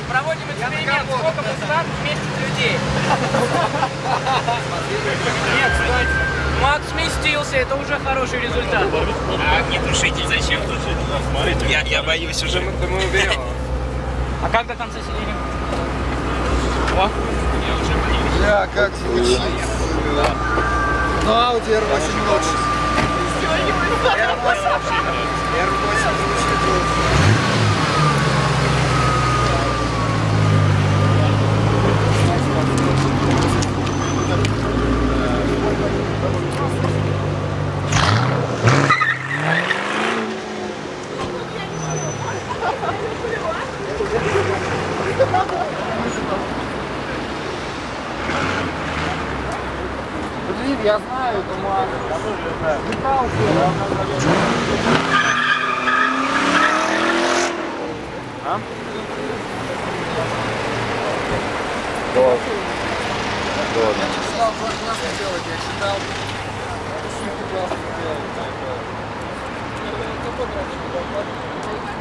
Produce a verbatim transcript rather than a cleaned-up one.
проводим эксперимент. Сколько Мустанг вместит людей? Нет, стойте. Мак сместился, это уже хороший результат. А огнетушитель зачем тут? Я, я боюсь уже. Да мы уберем. А как до конца сидели? О, я уже боюсь. Бля, как звучит. Ну, Audi эр восемь лучше. эр восемь звучит лучше. Блин, я знаю эту марку. Я тоже знаю. Металл. А? Вот. Вот. Я читал, классно делать, я читал. Это супер классно делать.